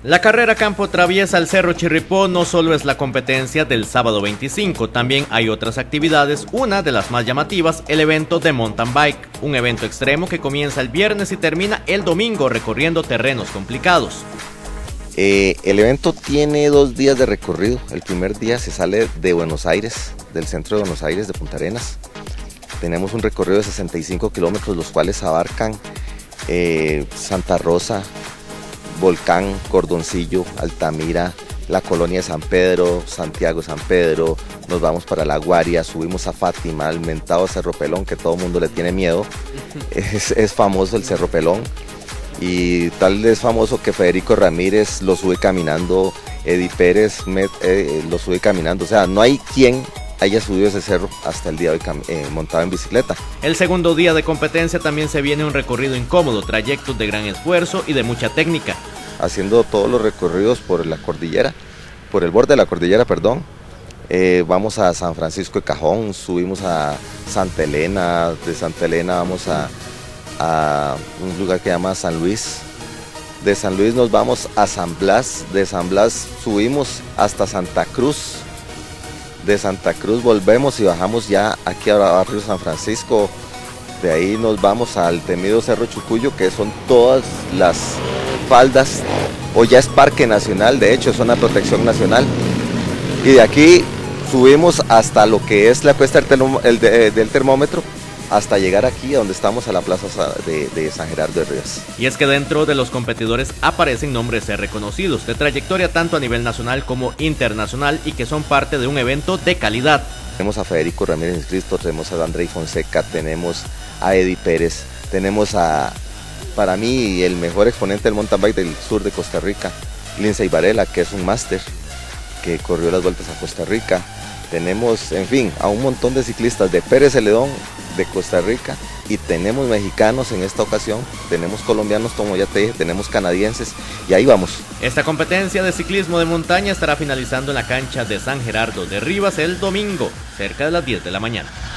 La carrera campo traviesa al Cerro Chirripó no solo es la competencia del sábado 25, también hay otras actividades, una de las más llamativas, el evento de mountain bike, un evento extremo que comienza el viernes y termina el domingo recorriendo terrenos complicados. El evento tiene 2 días de recorrido. El primer día se sale de Buenos Aires, del centro de Buenos Aires, de Punta Arenas. Tenemos un recorrido de 65 kilómetros, los cuales abarcan Santa Rosa, Volcán, Cordoncillo, Altamira, la colonia de San Pedro, Santiago San Pedro, nos vamos para La Guaria, subimos a Fátima, al mentado Cerro Pelón, que todo el mundo le tiene miedo. Es famoso el Cerro Pelón y tal es famoso que Federico Ramírez lo sube caminando, Eddie Pérez lo sube caminando, o sea, no hay quien haya subido ese cerro hasta el día de hoy montado en bicicleta. El segundo día de competencia también se viene un recorrido incómodo, trayectos de gran esfuerzo y de mucha técnica. Haciendo todos los recorridos por la cordillera, por el borde de la cordillera, perdón. Vamos a San Francisco de Cajón, subimos a Santa Elena, de Santa Elena vamos a un lugar que se llama San Luis. De San Luis nos vamos a San Blas, de San Blas subimos hasta Santa Cruz. De Santa Cruz volvemos y bajamos ya aquí a barrio San Francisco. De ahí nos vamos al temido Cerro Chucuyo, que son todas las faldas, o ya es parque nacional, de hecho es una protección nacional. Y de aquí subimos hasta lo que es la cuesta del termómetro, hasta llegar aquí a donde estamos, a la plaza de San Gerardo de Rivas. Y es que dentro de los competidores aparecen nombres reconocidos, de trayectoria tanto a nivel nacional como internacional y que son parte de un evento de calidad. Tenemos a Federico Ramírez Cristo, tenemos a Andrei Fonseca, tenemos a Eddie Pérez, tenemos para mí, el mejor exponente del mountain bike del sur de Costa Rica, Lindsay Varela, que es un máster, que corrió las vueltas a Costa Rica. Tenemos, en fin, a un montón de ciclistas de Pérez Celedón, de Costa Rica, y tenemos mexicanos en esta ocasión, tenemos colombianos, como ya te dije, tenemos canadienses, y ahí vamos. Esta competencia de ciclismo de montaña estará finalizando en la cancha de San Gerardo de Rivas el domingo, cerca de las 10 de la mañana.